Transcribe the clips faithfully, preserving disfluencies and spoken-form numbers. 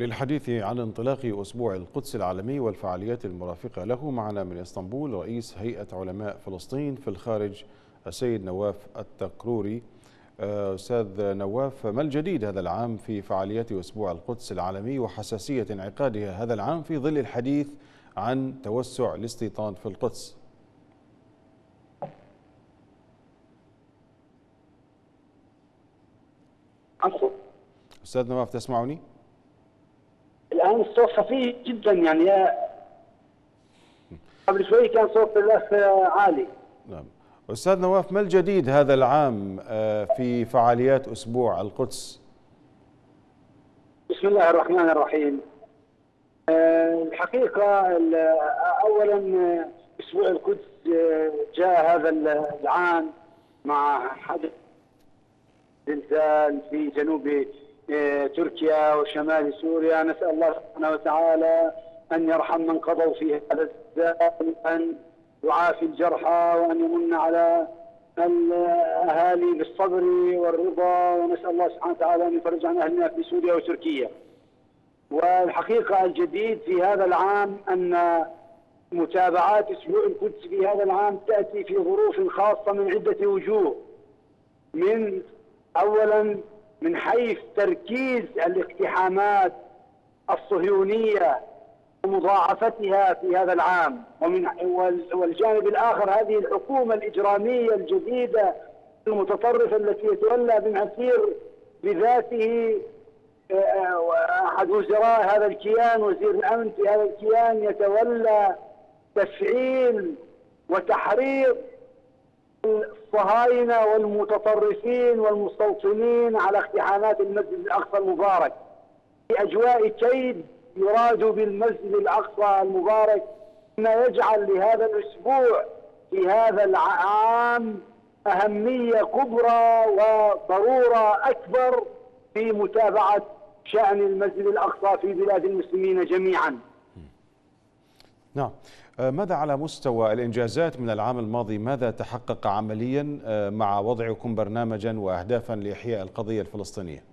للحديث عن انطلاق أسبوع القدس العالمي والفعاليات المرافقة له معنا من اسطنبول رئيس هيئة علماء فلسطين في الخارج السيد نواف التقروري. أستاذ نواف، ما الجديد هذا العام في فعاليات أسبوع القدس العالمي وحساسية انعقادها هذا العام في ظل الحديث عن توسع الاستيطان في القدس؟ أستاذ نواف تسمعني؟ الآن الصوت خفيف جدا، يعني قبل شوي كان صوت الأخ عالي. نعم. أستاذ نواف، ما الجديد هذا العام في فعاليات أسبوع القدس؟ بسم الله الرحمن الرحيم. الحقيقة أولا أسبوع القدس جاء هذا العام مع حدث زلزال في جنوب تركيا وشمال سوريا. نسأل الله سبحانه وتعالى أن يرحم من قضوا في هذا الزلزال، وأن يعافي الجرحى، وأن يمن على الأهالي بالصبر والرضا، ونسأل الله سبحانه وتعالى أن يفرج عن أهلنا في سوريا وتركيا. والحقيقة الجديد في هذا العام أن متابعات أسبوع القدس في هذا العام تأتي في ظروف خاصة من عدة وجوه. من أولا من حيث تركيز الاقتحامات الصهيونية ومضاعفتها في هذا العام، ومن والجانب الآخر هذه الحكومة الإجرامية الجديدة المتطرفة التي يتولى بمسير بذاته أحد وزراء هذا الكيان، وزير الأمن في هذا الكيان، يتولى تفعيل وتحريض الصهاينة والمتطرفين والمستوطنين على اقتحامات المسجد الأقصى المبارك في أجواء كيد يراد بالمسجد الأقصى المبارك، ما يجعل لهذا الأسبوع في هذا العام أهمية كبرى وضرورة أكبر في متابعة شأن المسجد الأقصى في بلاد المسلمين جميعا. نعم. ماذا على مستوى الإنجازات من العام الماضي؟ ماذا تحقق عمليا مع وضعكم برنامجا وأهدافا لإحياء القضية الفلسطينية؟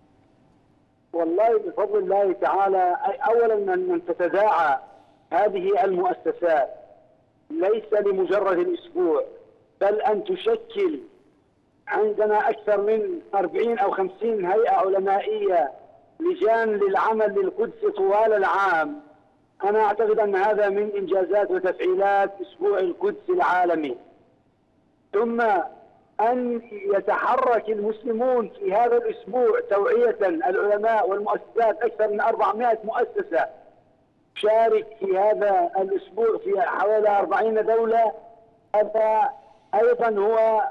والله بفضل الله تعالى، أولا أن تتداعى هذه المؤسسات ليس لمجرد الأسبوع، بل أن تشكل عندنا أكثر من أربعين أو خمسين هيئة علمائية لجان للعمل للقدس طوال العام. أنا أعتقد أن هذا من إنجازات وتفعيلات أسبوع القدس العالمي. ثم أن يتحرك المسلمون في هذا الأسبوع توعية، العلماء والمؤسسات أكثر من أربعمائة مؤسسة تشارك في هذا الأسبوع في حوالي أربعين دولة. هذا أيضا هو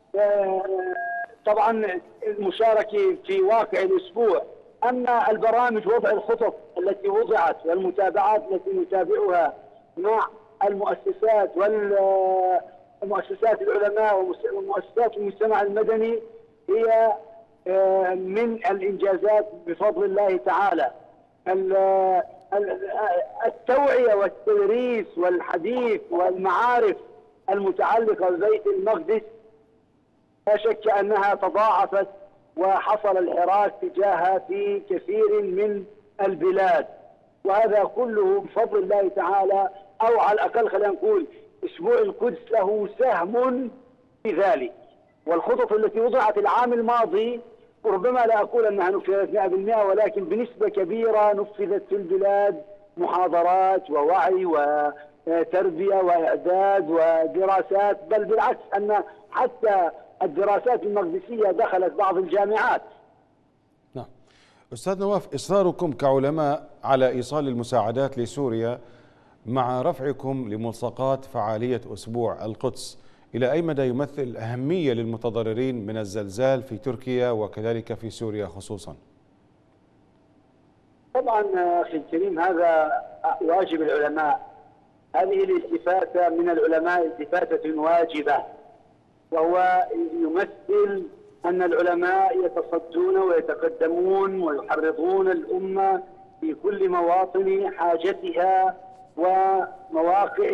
طبعا المشاركة في واقع الأسبوع. أما البرامج وضع الخطط التي وضعت والمتابعات التي نتابعها مع المؤسسات والمؤسسات العلماء ومؤسسات المجتمع المدني هي من الإنجازات بفضل الله تعالى. التوعية والتدريس والحديث والمعارف المتعلقة ببيت المقدس لا شك أنها تضاعفت وحصل الحراك تجاهها في كثير من البلاد، وهذا كله بفضل الله تعالى، أو على الأقل خلينا نقول أسبوع القدس له سهم في ذلك. والخطط التي وضعت العام الماضي ربما لا أقول أنها نفذت مئة بالمئة، ولكن بنسبة كبيرة نفذت في البلاد، محاضرات ووعي وتربية وإعداد ودراسات، بل بالعكس أن حتى الدراسات المقدسية دخلت بعض الجامعات. نعم. أستاذ نواف، إصراركم كعلماء على إيصال المساعدات لسوريا مع رفعكم لملصقات فعالية أسبوع القدس، إلى أي مدى يمثل أهمية للمتضررين من الزلزال في تركيا وكذلك في سوريا خصوصا؟ طبعا أخي الكريم، هذا واجب العلماء. هذه الاستفادة من العلماء استفادة واجبة، وهو يمثل أن العلماء يتصدون ويتقدمون ويحرضون الأمة في كل مواطن حاجتها ومواقع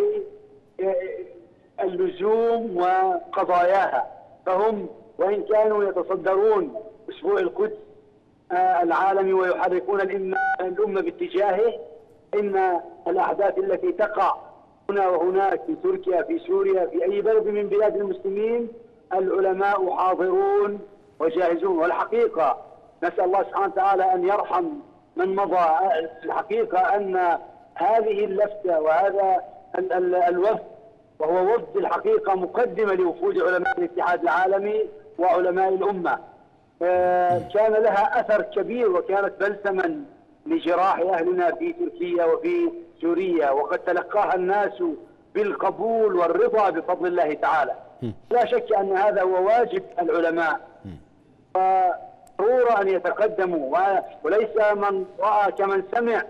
اللزوم وقضاياها. فهم وإن كانوا يتصدرون أسبوع القدس العالمي ويحركون الأمة باتجاهه. إن الأحداث التي تقع هنا وهناك في تركيا، في سوريا، في أي بلد من بلاد المسلمين، العلماء حاضرون وجاهزون. والحقيقة نسأل الله سبحانه وتعالى أن يرحم من مضى. الحقيقة أن هذه اللفتة وهذا الوفد، وهو وفد الحقيقة مقدمة لوفود علماء الاتحاد العالمي وعلماء الأمة، كان لها أثر كبير وكانت بلسما لجراح أهلنا في تركيا وفي سوريا، وقد تلقاها الناس بالقبول والرضا بفضل الله تعالى. لا شك أن هذا هو واجب العلماء، وضرورة أن يتقدموا، وليس من رأى كمن سمع.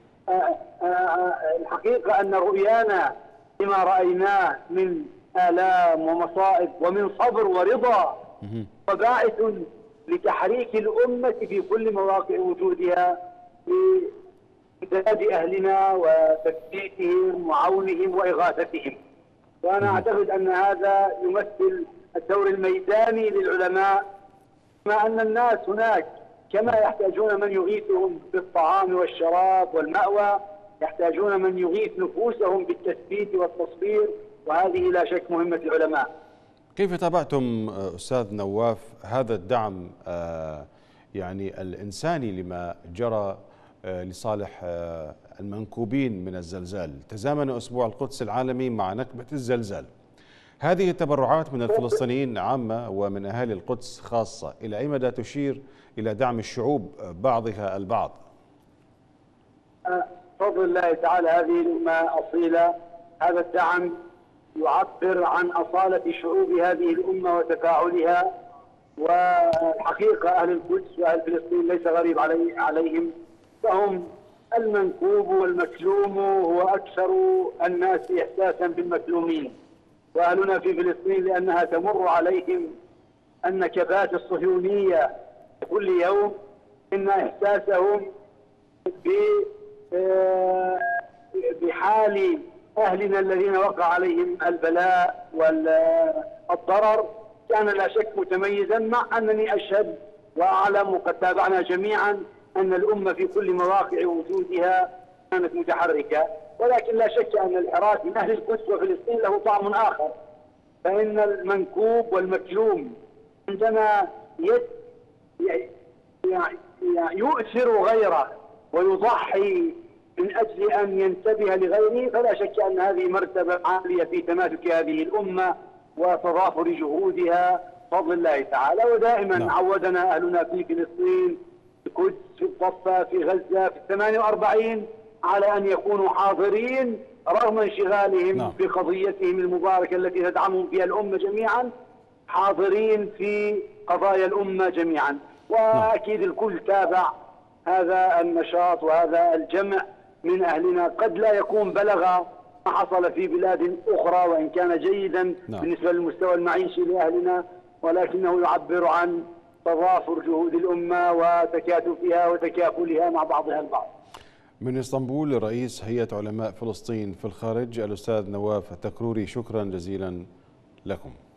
الحقيقة أن رؤيانا لما رأيناه من آلام ومصائب ومن صبر ورضا وباعث لتحريك الأمة في كل مواقع وجودها لإمداد أهلنا وتثبيتهم وعونهم وإغاثتهم. وأنا أعتقد أن هذا يمثل الدور الميداني للعلماء، كما أن الناس هناك كما يحتاجون من يغيثهم بالطعام والشراب والمأوى، يحتاجون من يغيث نفوسهم بالتثبيت والتصبير، وهذه لا شك مهمة العلماء. كيف تابعتم أستاذ نواف هذا الدعم يعني الإنساني لما جرى لصالح المنكوبين من الزلزال؟ تزامن أسبوع القدس العالمي مع نكبة الزلزال. هذه التبرعات من الفلسطينيين عامة ومن أهالي القدس خاصة إلى أي مدى تشير إلى دعم الشعوب بعضها البعض؟ بفضل الله تعالى هذه الأمة أصيلة. هذا الدعم يعبر عن أصالة شعوب هذه الأمة وتفاعلها. والحقيقة أهل القدس وأهل فلسطين ليس غريب علي عليهم، فهم المنكوب والمكلوم هو أكثر الناس إحساسا بالمكلومين. وأهلنا في فلسطين لأنها تمر عليهم النكبات الصهيونية كل يوم، إن إحساسهم بحال أهلنا الذين وقع عليهم البلاء والضرر كان لا شك متميزا، مع أنني أشهد وأعلم وقد تابعنا جميعا أن الأمة في كل مواقع وجودها كانت متحركة. ولكن لا شك أن الحراك من أهل القدس وفلسطين له طعم آخر، فإن المنكوب والمكلوم عندما يؤثر غيره ويضحي من أجل أن ينتبه لغيره، فلا شك أن هذه مرتبة عالية في تماسك هذه الأمة وتضافر جهودها بفضل الله تعالى. ودائما نعم. عودنا أهلنا في فلسطين، في القدس، في الضفة، في غزة، في الثمانية وأربعين على أن يكونوا حاضرين رغم انشغالهم نعم. بقضيتهم المباركة التي تدعمهم فيها الأمة جميعا، حاضرين في قضايا الأمة جميعا. وأكيد الكل تابع هذا النشاط وهذا الجمع من أهلنا، قد لا يكون بلغ ما حصل في بلاد أخرى وإن كان جيدا نعم. بالنسبة للمستوى المعيشي لأهلنا، ولكنه يعبر عن تضافر جهود الأمة وتكاتفها وتكافلها مع بعضها البعض. من اسطنبول رئيس هيئة علماء فلسطين في الخارج الأستاذ نواف التكروري، شكرا جزيلا لكم.